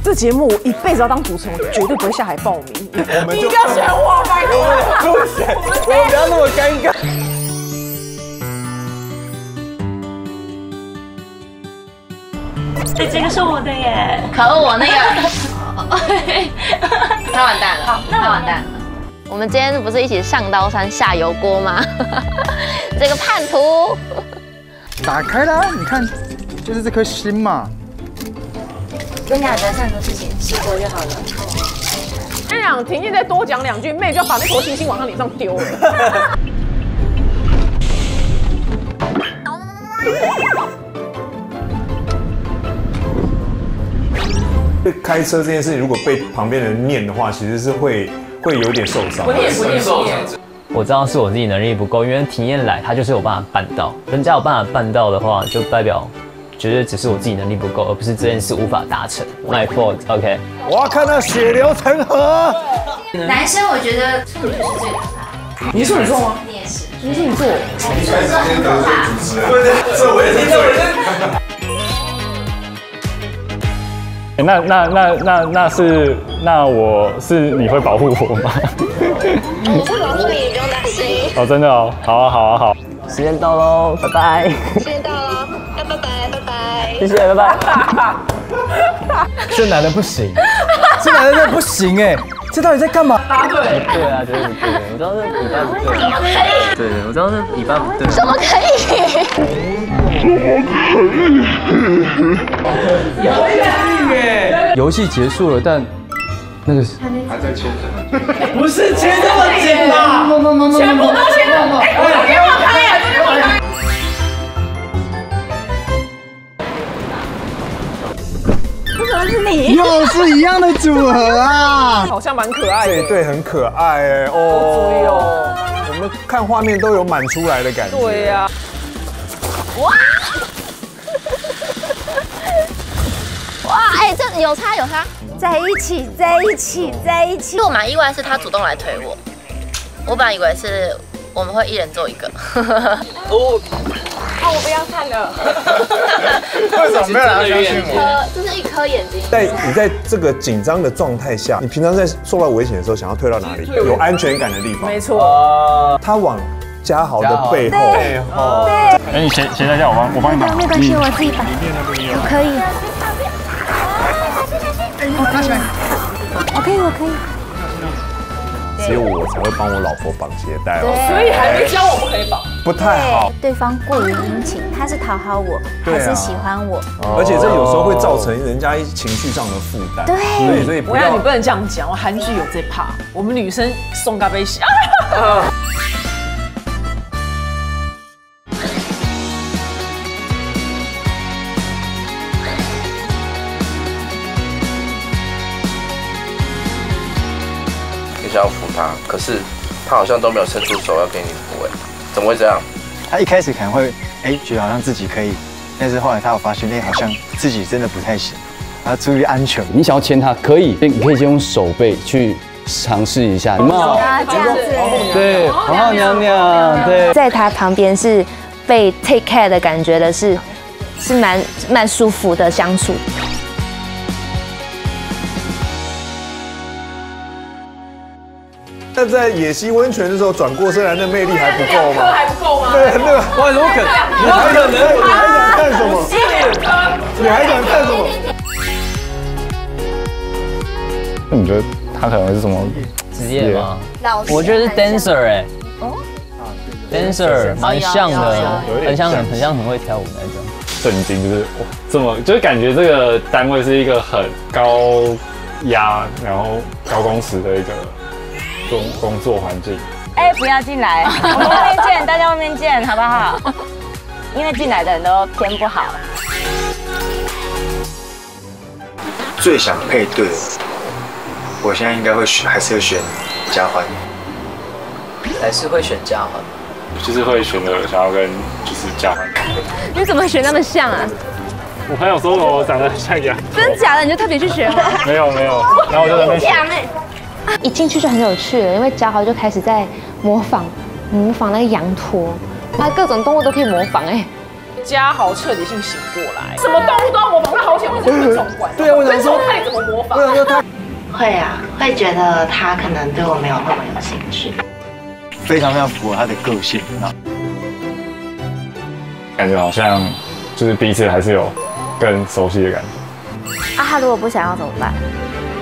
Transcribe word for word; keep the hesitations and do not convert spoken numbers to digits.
这节目我一辈子要当主持人，我绝对不会下海报名。 我们就不要选我，拜托。 不选，我们不要那么尴尬。 哎，这个是我的耶！ 可恶，我那个，他完蛋了，好，他完蛋了。我们今天不是一起上刀山下油锅吗？这个叛徒， 打开啦，你看，就是这颗心嘛。 跟雅德上的事情试过就好了。 那样婷婷再多讲两句，妹就要把那坨星星往他脸上丢了。 开车这件事情，如果被旁边人念的话，其实是会会有点受伤。 不念不念不念。 我知道是我自己能力不够，因为体验来他就是有办法办到，人家有办法办到的话，就代表觉得只是我自己能力不够，而不是这件事无法达成。My fault，OK。 我要看到血流成河。 男生我觉得处女座是最可怕。 你是处女座吗？ 你也是。 你是处女座。 开始先得罪主持人，这我也是罪。 那那那那那是那我是你会保护我吗？ 我会保护你，不用担心。 哦，真的哦，好啊好啊好。 时间到喽，拜拜。 时间到了，要拜拜拜拜。 谢谢，拜拜。 这男的不行，这男的真的不行哎，这到底在干嘛？ 答对。 对啊，就是对，我知道是尾巴不对。对，我知道是尾巴不对。 怎么可以？ 游戏结束了，但那个还在牵着。 不是牵这么紧吧？全部都牵着。哎，我给我开呀，给我开。 为什么是你？ 又是一样的组合啊！ 好像蛮可爱的。 这一对很可爱哎哦。哦。我们看画面都有满出来的感觉。 对呀。 哇！哇，哎，这有差有差， 在一起，在一起，在一起。 我蛮意外是他主动来推我，我本来以为是我们会一人做一个。 哦，好，我不要看了。 为什么没有人相信我？ 这是一颗眼睛。 在你在这个紧张的状态下，你平常在受到危险的时候，想要退到哪里？有安全感的地方。 没错。 他往嘉豪的背后。背后。 哎，你谁谁在叫我帮我帮你绑？ 没关系，我自己绑。我可以。 我拿起来。 我可以，我可以。 只有我才会帮我老婆绑鞋带哦， 所以还没教我不可以绑， 不太好。 对方过于殷勤，他是讨好我，还是喜欢我？ 而且这有时候会造成人家情绪上的负担。 对， 所以不要你不能这样讲，韩剧有这趴，我们女生送咖啡洗。 想要扶他，可是他好像都没有伸出手要给你扶，哎，怎么会这样？ 他一开始可能会哎觉得好像自己可以，但是后来他有发现，哎，好像自己真的不太行，他注意安全。 你想要牵他，可以，你可以先用手背去尝试一下，有没有？ 这样子， 对，好好娘娘，对， 在他旁边是被 take care 的感觉的是，是蛮蛮舒服的相处。 那在野溪温泉的时候转过身来，那魅力还不够吗？ 还不够吗？ 对，那个哇，怎么可能？ 你还可能？你还想看什么？你还想看什么？ 那你觉得他可能是什么职业吗？我觉得是 dancer 哎。哦 ，dancer 蛮像的，很像很很像很会跳舞那种。 震惊，就是哇，这么就是感觉这个单位是一个很高压，然后高工时的一个。工工作环境， 哎，不要进来，我们外面见，大家外面见，好不好？因为进来的人都偏不好。 最想配对，我现在应该会选，还是会选嘉欢， 还是会选嘉欢， 就是会选择想要跟就是嘉欢。 你怎么选那么像啊？ 我朋友说我长得很像羊， 真假的？你就特别去选吗？ 没有没有，然后我就在那边选。 一进去就很有趣了，因为嘉豪就开始在模仿模仿那个羊驼，他各种动物都可以模仿哎。 嘉豪彻底性醒过来，什么动物都要模仿，他好超前，为什么会总管？ 对啊，我想说， 看你怎么模仿。 我想说他会啊，会觉得他可能对我没有那么有兴趣。 非常非常符合他的个性啊。 感觉好像就是彼此还是有更熟悉的感觉。 啊，他如果不想要怎么办？